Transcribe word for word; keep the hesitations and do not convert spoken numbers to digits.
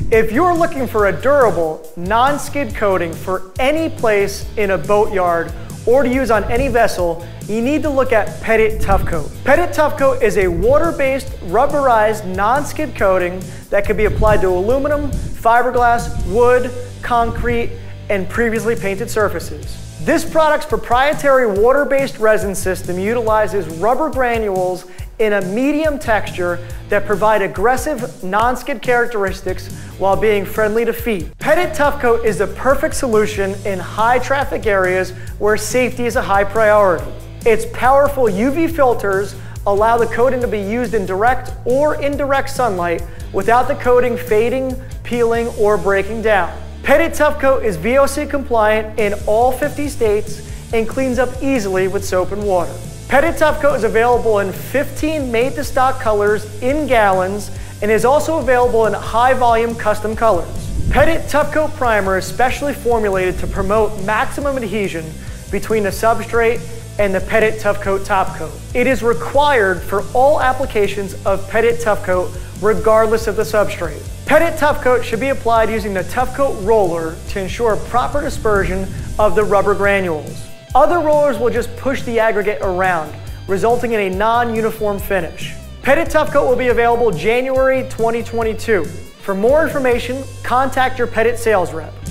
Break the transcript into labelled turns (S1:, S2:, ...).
S1: If you're looking for a durable, non-skid coating for any place in a boatyard or to use on any vessel, you need to look at Petit Tough Coat. Petit Tough Coat is a water-based, rubberized, non-skid coating that can be applied to aluminum, fiberglass, wood, concrete, and previously painted surfaces. This product's proprietary water-based resin system utilizes rubber granules in a medium texture that provide aggressive, non-skid characteristics while being friendly to feet. Petit Tough Coat is the perfect solution in high traffic areas where safety is a high priority. Its powerful U V filters allow the coating to be used in direct or indirect sunlight without the coating fading, peeling, or breaking down. Petit Tough Coat is V O C compliant in all fifty states and cleans up easily with soap and water. Petit Tough Coat is available in fifteen made-to-stock colors in gallons and is also available in high-volume custom colors. Petit Tough Coat Primer is specially formulated to promote maximum adhesion between the substrate and the Petit Tough Coat top coat. It is required for all applications of Petit Tough Coat regardless of the substrate. Petit Tough Coat should be applied using the Tough Coat roller to ensure proper dispersion of the rubber granules. Other rollers will just push the aggregate around, resulting in a non-uniform finish. Petit Tough Coat will be available January twenty twenty-two. For more information, contact your Petit sales rep.